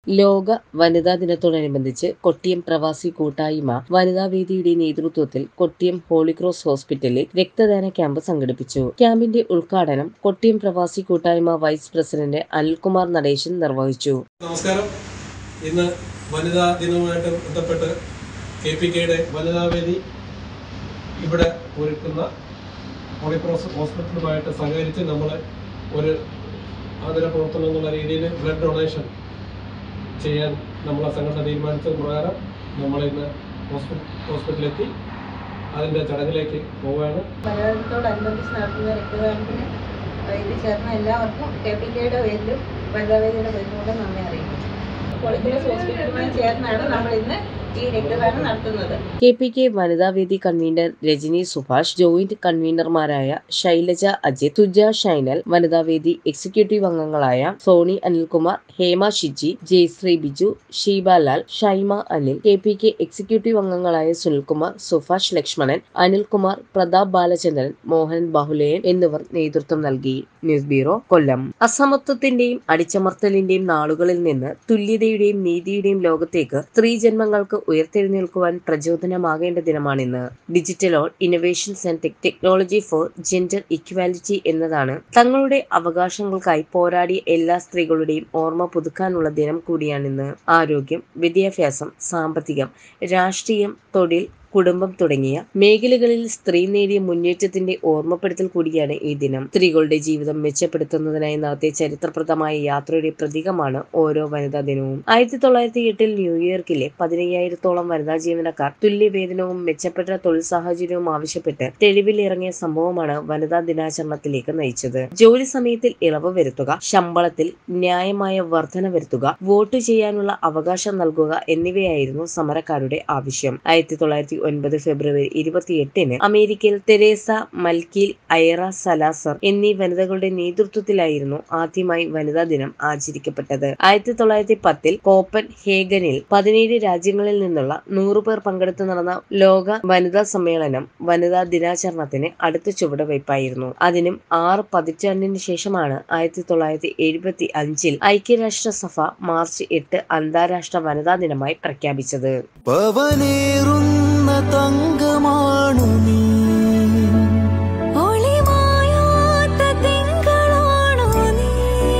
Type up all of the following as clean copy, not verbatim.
ലോക വനിതാ ദിനത്തോടനുബന്ധിച്ച് കൊട്ടിയം പ്രവാസി കൂട്ടായ്മ വനിതാവേദിയുടെ നേതൃത്വത്തിൽ കൊട്ടിയം ഹോളിക്രോസ് ഹോസ്പിറ്റലിൽ രക്തദാന ക്യാമ്പ് സംഘടിപ്പിച്ചു. ക്യാമ്പിന്റെ ഉദ്ഘാടനം കൊട്ടിയം പ്രവാസി കൂട്ടായ്മ വൈസ് പ്രസിഡന്റ് അനിൽകുമാർ നടേശൻ നിർവഹിച്ചു. നമസ്കാരം. ഇന്ന് വനിതാ ദിനവുമായിട്ട് ബന്ധപ്പെട്ട് KPKയുടെ വനിതാവേദി ഇവിടെ ഒരുക്കുന്ന ഹോളിക്രോസ് ഹോസ്പിറ്റലുമായിട്ട് സഹകരിച്ച് നമ്മൾ ഒരു ആദര പ്രവർത്തനം എന്നുള്ള രീതിയിൽ ബ്ലഡ് ഡൊണേഷൻ ചെയ്യാൻ നമ്മളെ സംഘടന തീരുമാനിച്ചത് പ്രകാരം നമ്മളിന്ന് ഹോസ്പിറ്റലിലെത്തി അതിൻ്റെ ചടങ്ങിലേക്ക് പോവുകയാണ്. വനിതാദിനത്തോടനുബന്ധിച്ച് നടത്തുന്ന രക്തദാനത്തിന് ഇത് ചേർന്ന എല്ലാവർക്കും KPKയുടെ പേരിലും വനിതാവേദിയുടെ പേരിലൂടെ നന്ദി അറിയിക്കുന്നു. ഹോളിക്രോസ് ഹോസ്പിറ്റലുമായി ചേർന്നാണ് നമ്മൾ ഇന്ന് ഈ രക്തദാനം നടത്തുന്നത്. KPK വനിതാവേദി കൺവീനർ രജനി സുഭാഷ്, ജോയിന്റ് കൺവീനർമാരായ ശൈലജ അജിത്, തുജ ഷൈനൽ, വനിതാവേദി എക്സിക്യൂട്ടീവ് അംഗങ്ങളായ സോണി അനിൽകുമാർ, ഹേമ ഷിജി, ജയശ്രീ ബിജു, ഷീബാലാൽ, ഷൈമ അനിൽ, KPK എക്സിക്യൂട്ടീവ് അംഗങ്ങളായ സുനിൽകുമാർ, സുഭാഷ് ലക്ഷ്മണൻ, അനിൽകുമാർ, പ്രതാപ് ബാലചന്ദ്രൻ, മോഹൻ ബാഹുലേയൻ എന്നിവർ നേതൃത്വം നൽകി. ന്യൂസ് ബ്യൂറോ, കൊല്ലം. അസമത്വത്തിന്റെയും അടിച്ചമർത്തലിന്റെയും നാളുകളിൽ നിന്ന് തുല്യതയുടെയും നീതിയുടെയും ലോകത്തേക്ക് സ്ത്രീ ജന്മങ്ങൾക്ക് ഉയർത്തെഴുന്നേൽക്കുവാൻ പ്രചോദനമാകേണ്ട ദിനമാണിന്ന്. Digital on innovations and technology for gender equality എന്നതാണ് തങ്ങളുടെ അവകാശങ്ങൾക്കായി പോരാടിയ എല്ലാ സ്ത്രീകളുടെയും ഓർമ്മ പുതുക്കാനുള്ള ദിനം കൂടിയാണിന്ന്. ആരോഗ്യം, വിദ്യാഭ്യാസം, സാമ്പത്തികം, രാഷ്ട്രീയം, തൊഴിൽ, കുടുംബം തുടങ്ങിയ മേഖലകളിൽ സ്ത്രീ നേടിയ മുന്നേറ്റത്തിന്റെ ഓർമ്മപ്പെടുത്തൽ കൂടിയാണ് ഈ ദിനം. സ്ത്രീകളുടെ ജീവിതം മെച്ചപ്പെടുത്തുന്നതിനായി നടത്തിയ ചരിത്രപ്രദമായ യാത്രയുടെ പ്രതീകമാണ് ഓരോ വനിതാ ദിനവും. 1908 ന്യൂയോർക്കിലെ 15,000-ഓളം വനിതാ ജീവനക്കാർ തുല്യവേതനവും മെച്ചപ്പെട്ട തൊഴിൽ സാഹചര്യവും ആവശ്യപ്പെട്ട് തെരുവിലിറങ്ങിയ സംഭവമാണ് വനിതാ ദിനാചരണത്തിലേക്ക് നയിച്ചത്. ജോലി സമയത്തിൽ ഇളവ് വരുത്തുക, ശമ്പളത്തിൽ ന്യായമായ വർധന വരുത്തുക, വോട്ട് ചെയ്യാനുള്ള അവകാശം നൽകുക എന്നിവയായിരുന്നു സമരക്കാരുടെ ആവശ്യം. 1909 ഫെബ്രുവരി 28 അമേരിക്കയിൽ തെരേസ മൽക്കീൽ, ഐറ സലാസർ എന്നീ വനിതകളുടെ നേതൃത്വത്തിലായിരുന്നു ആദ്യമായി വനിതാ ദിനം ആചരിക്കപ്പെട്ടത്. 1910 കോപ്പൻ ഹേഗനിൽ 17 രാജ്യങ്ങളിൽ നിന്നുള്ള 100 പേർ പങ്കെടുത്ത് നടന്ന ലോക വനിതാ സമ്മേളനം വനിതാ ദിനാചരണത്തിന് അടുത്ത ചുവടുവയ്പായിരുന്നു. അതിനും 6 പതിറ്റാണ്ടിന് ശേഷമാണ് 1975 ഐക്യരാഷ്ട്രസഭ മാർച്ച് 8 അന്താരാഷ്ട്ര വനിതാ ദിനമായി പ്രഖ്യാപിച്ചത്. തങ്കമാണു നീ, ഒളിമായാത്ത തിങ്കളാണു നീ,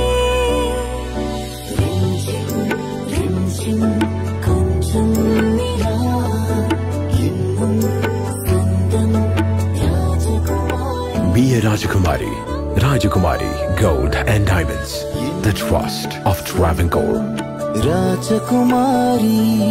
കൊഞ്ചം നിലാ എന്നും സ്വന്തം രാജകുമാരി. Be a Rajakumari. Rajakumari Gold and Diamonds. The trust of Travancore. രാജകുമാരി.